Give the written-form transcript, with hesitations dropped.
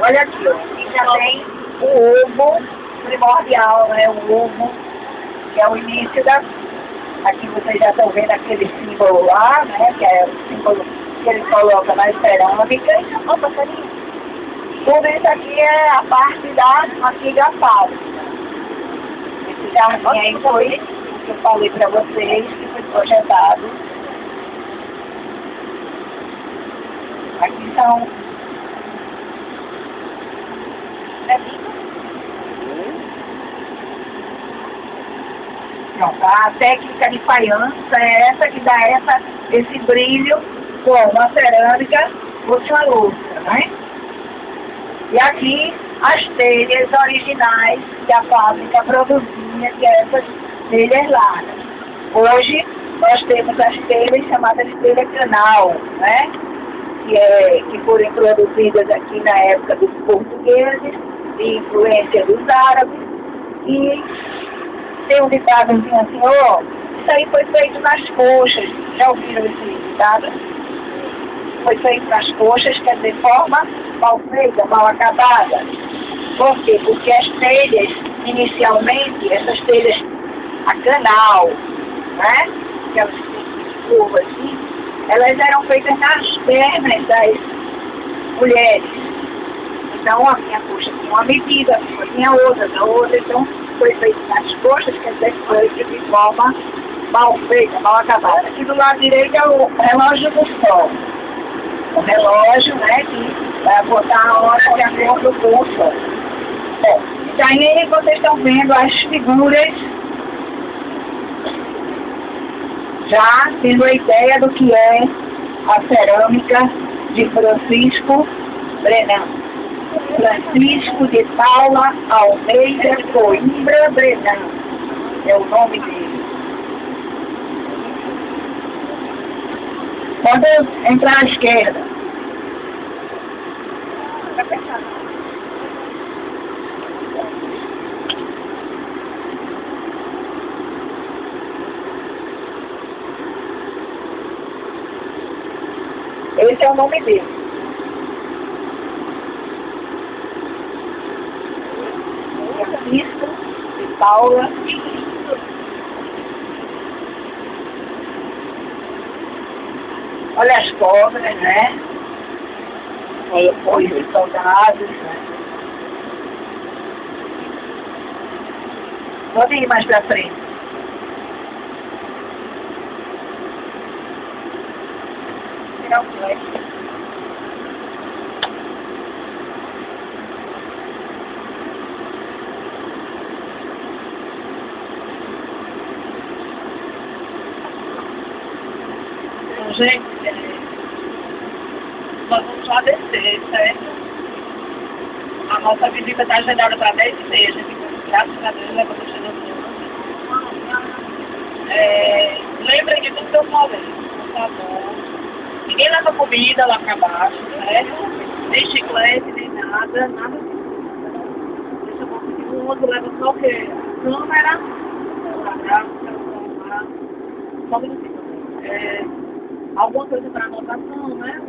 Olha aqui, ó. Aqui já tem o ovo primordial, né? O ovo, que é o início da... Aqui vocês já estão vendo aquele símbolo lá, né? Que é o símbolo que ele coloca nas cerâmicas. Opa, carinha. Tudo isso aqui é a parte da antiga fábrica. Esse jardim aí foi o que eu falei para vocês, que foi projetado. Aqui são... Pronto, a técnica de faiança é essa que dá esse brilho com uma cerâmica ou uma louça, né? E aqui as telhas originais que a fábrica produzia, que é essas telhas largas. Hoje nós temos as telhas chamadas telha canal, né? Que foram produzidas aqui na época dos portugueses, de influência dos árabes, e tem um ditadozinho assim, ó, isso aí foi feito nas coxas. Já ouviram esse ditado? Foi feito nas coxas, quer dizer, forma mal feita, mal acabada. Por quê? Porque as telhas, inicialmente, essas telhas a canal, né? Que elas têm curva assim, elas eram feitas nas pernas das mulheres. Então a minha coxa tinha uma medida, a sua tinha outra, então foi feito nas coxas, quer dizer que foi de forma mal feita, mal acabada. Aqui do lado direito é o relógio do sol. O relógio, né, que vai botar a hora de acordo com o sol. Bom, daí vocês estão vendo as figuras, já tendo a ideia do que é a cerâmica de Francisco Brenan. Francisco de Paula Almeida Coimbra Brenan é o nome dele. Pode entrar à esquerda. Esse é o nome dele. Francisco de Paula. Olha as cobras, né? Os soldados, né? Pode ir mais pra frente. Tirar o flash. Gente, nós vamos lá descer, certo? A nossa visita está agendada para 10h30. Graças a Deus, leva você lembrem de tudo que eu falei, por favor. Ninguém leva comida lá para baixo, certo? Nem chiclete, nem nada, nada. Deixa eu ver se o mundo leva só o quê? Câmera, só um minutinho. Alguma coisa para anotação, né?